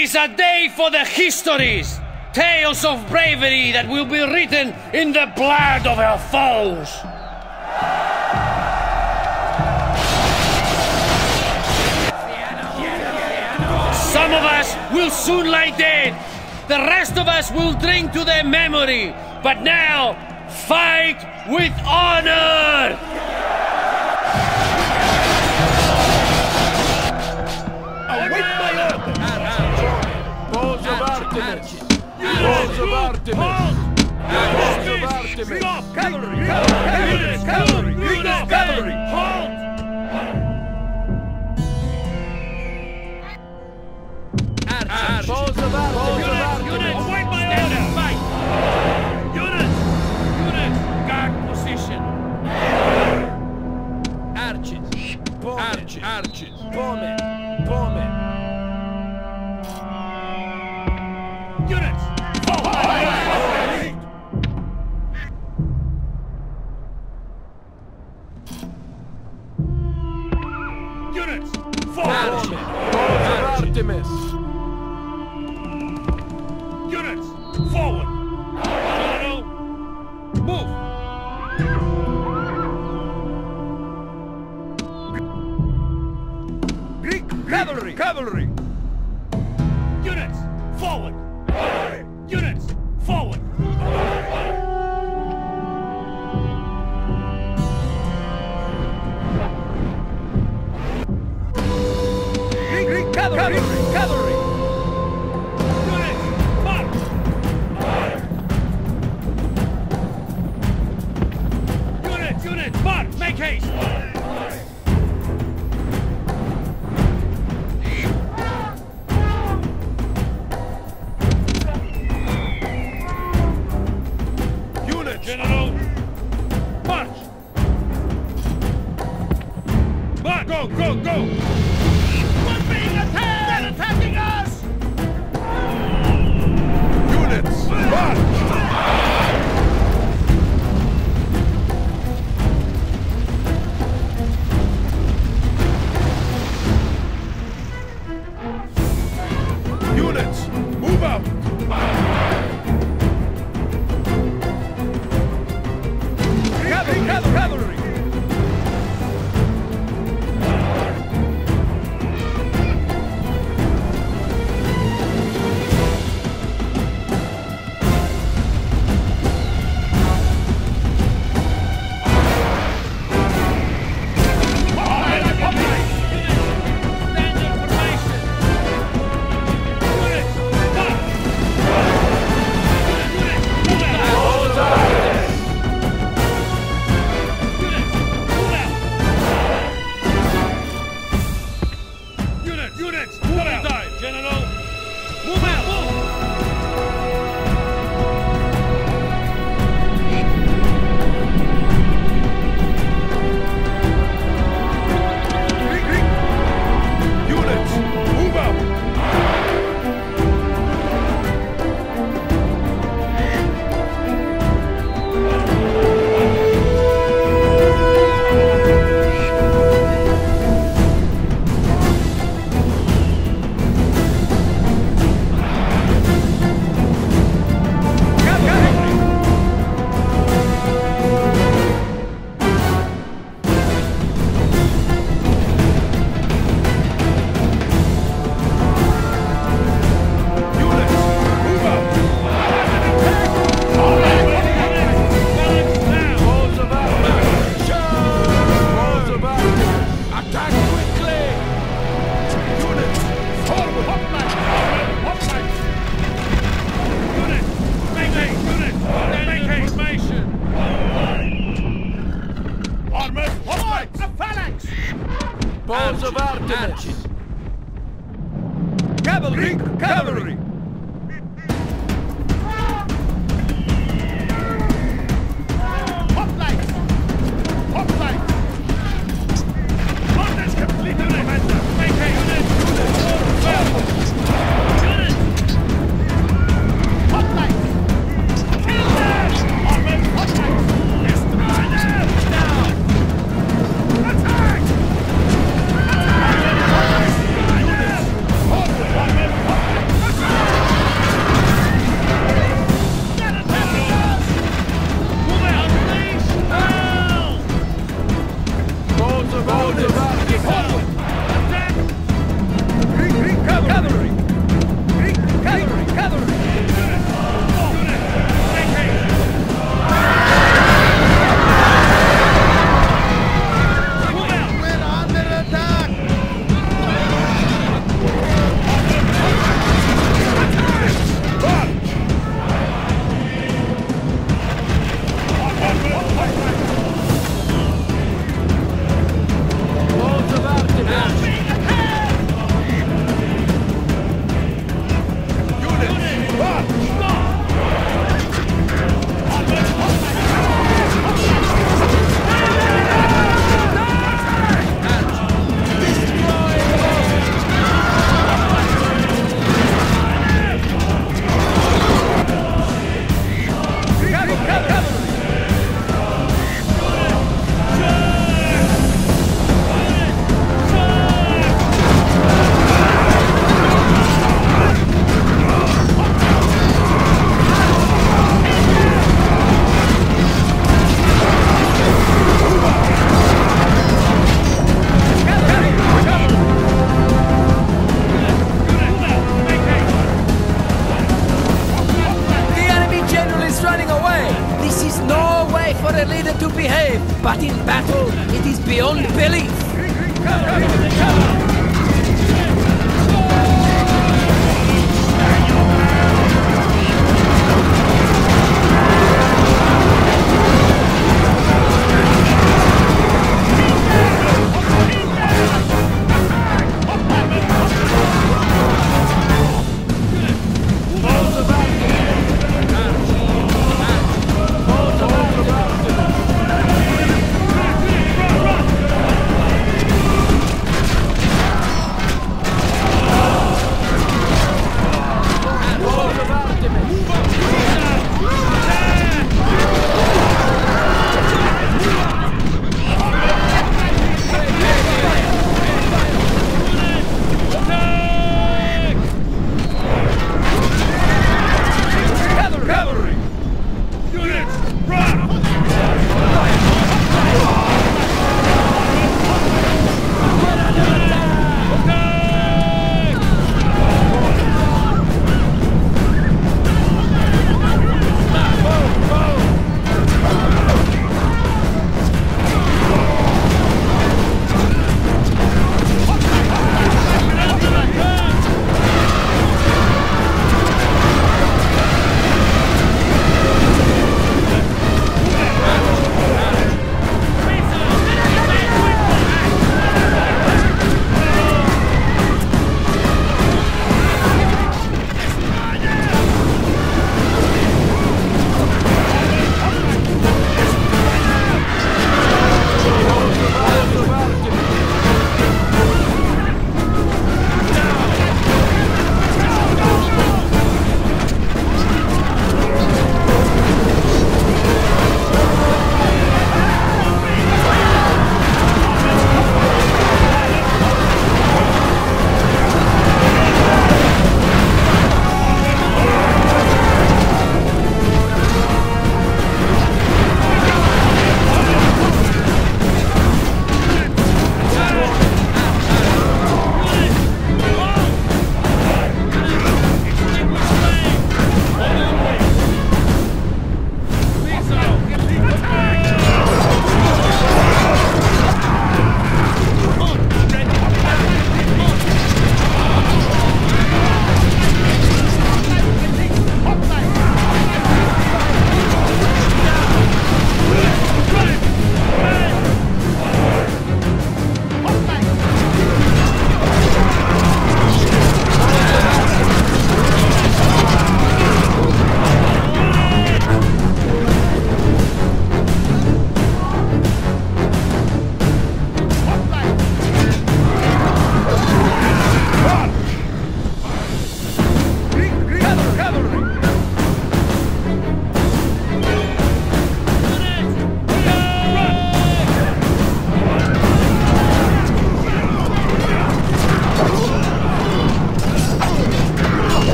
is a day for the histories. Tales of bravery that will be written in the blood of our foes. Some of us will soon lie dead. The rest of us will drink to their memory. But now, fight with honor! Await my order! Balls of Artemis! Balls of Artemis! Balls of Artemis! Cavalry! Cavalry! Cavalry! Cavalry! Halt! Balls of Artemis! Units! Await my order! Fight! Units! Units! Guard position! Archers! Archers! Archers! Bowmen! Bowmen! Units! Forward! Units! Forward! Balls of Artemis! Units! Forward! General! Move! Greek cavalry! Cavalry! Units! Forward! Units! Forward! Greek cavalry! Cavalry! Units! March! Units! Units! March! Make haste! General! March! March! Go, go, go! We're being attacked! They're attacking us! Units! March! Units! Move out! Cavalry! Balls of Artemis! Cavalry! Cavalry! Hoplites! Hoplites! Orders complete, Commander! Maintain units! Units! Hoplites! Kill them! Armored hoplites! Destroy them! Now! Attack! Attack! their leader to behave, but in battle it is beyond belief.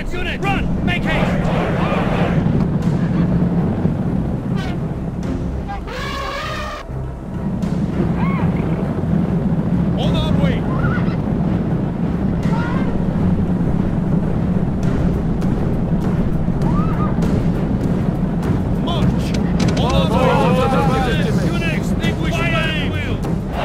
Units! Units! Run! Make haste! On our way! March! On our way! Units! Extinguish fire! Wheel!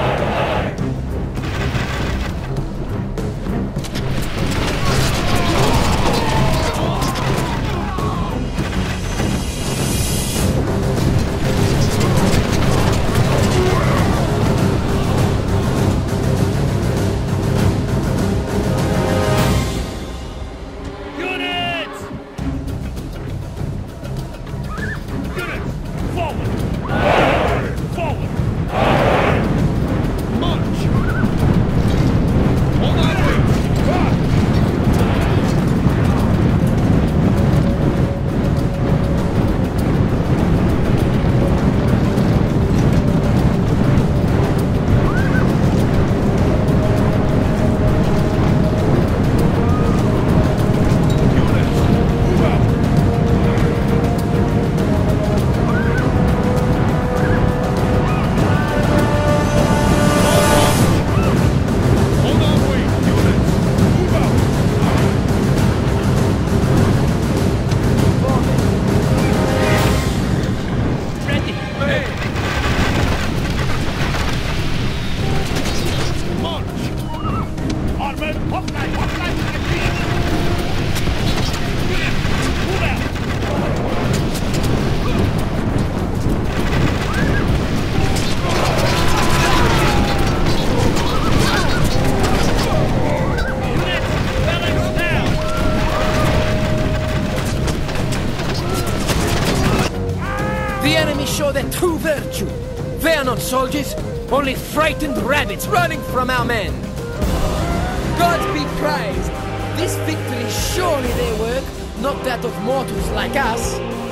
Units! Units! Forward! Forward! March! On our way! March! Units! Move out! On our way! Units! Move out! Ready. Hey! March! Armored! Hotline! Hotline! Units! Move out! Units! Balance down! The enemy show their true virtue. They are not soldiers, only frightened rabbits running from our men. God be praised. This victory is surely their work, not that of mortals like us.